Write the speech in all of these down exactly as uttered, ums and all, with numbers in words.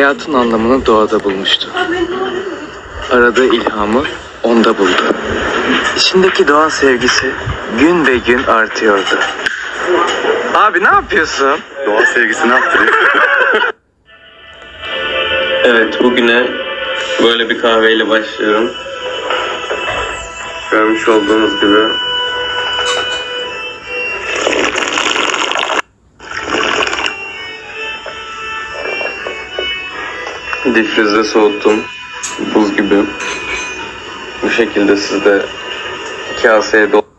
hayatın anlamını doğada bulmuştu. Aradığı ilhamı onda buldu. İçindeki doğa sevgisi gün be gün artıyordu. Abi ne yapıyorsun? Doğa sevgisini arttırıyor. Evet, bugüne böyle bir kahveyle başlıyorum. Görmüş olduğunuz gibi. Difrizde soğuttum. Buz gibi. Bu şekilde siz de kaseye dol.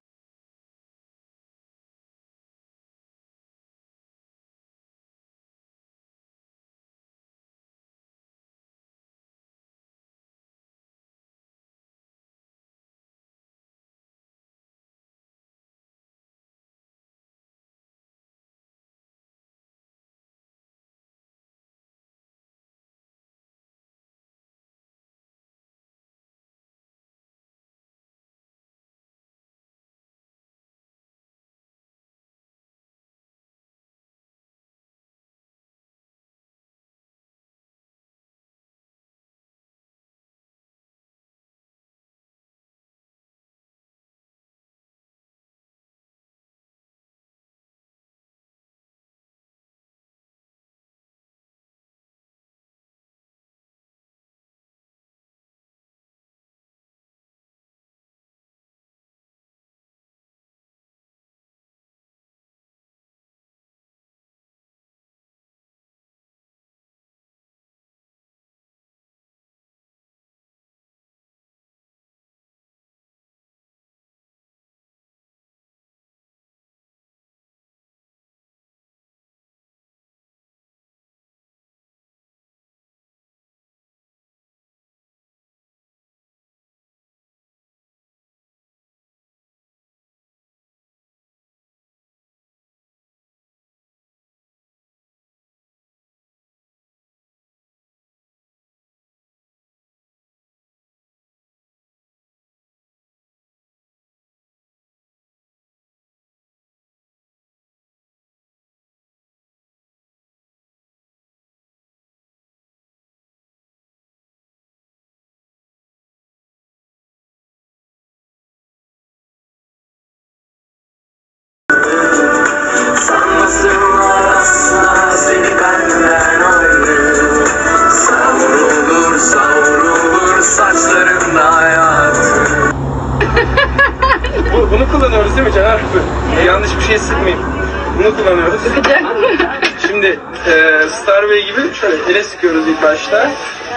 Bunu kullanıyoruz değil mi Caner? Yanlış bir şey sıkmayayım. Bunu kullanıyoruz. Sıkacak mı? Şimdi e, Starway gibi şöyle ele sıkıyoruz ilk başta.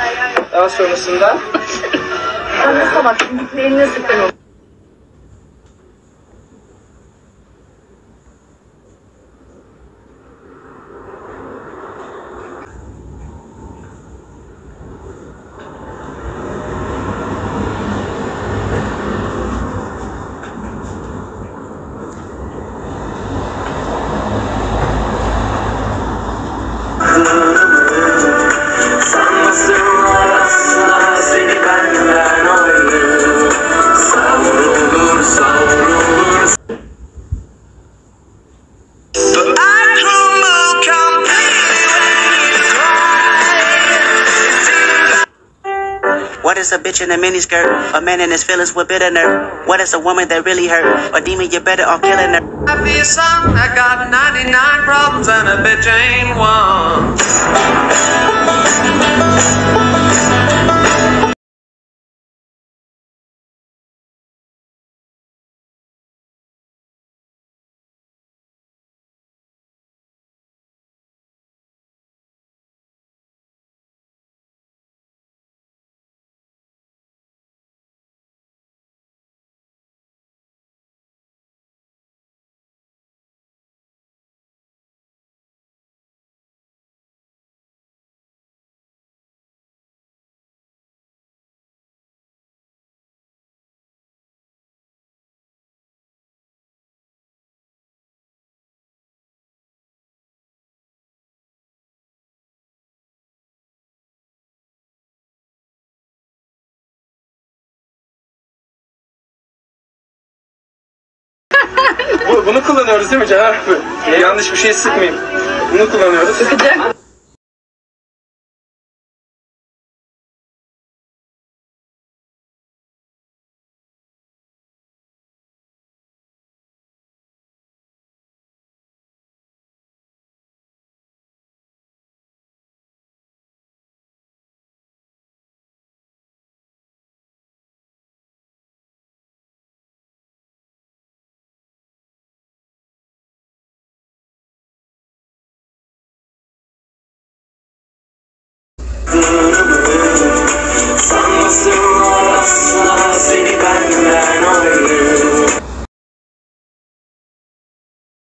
Daha sonrasında... Sen nasıl bak, eline sıkıyorum. What is a bitch in a miniskirt? A man in his feelings with bitter nerve. What is a woman that really hurt? Or demon, you better off killing her. I be a son that got ninety-nine problems and a bitch ain't one. Bu, bunu kullanıyoruz değil mi Caner? Yanlış bir şey sıkmayayım. Bunu kullanıyoruz. Sıkacak.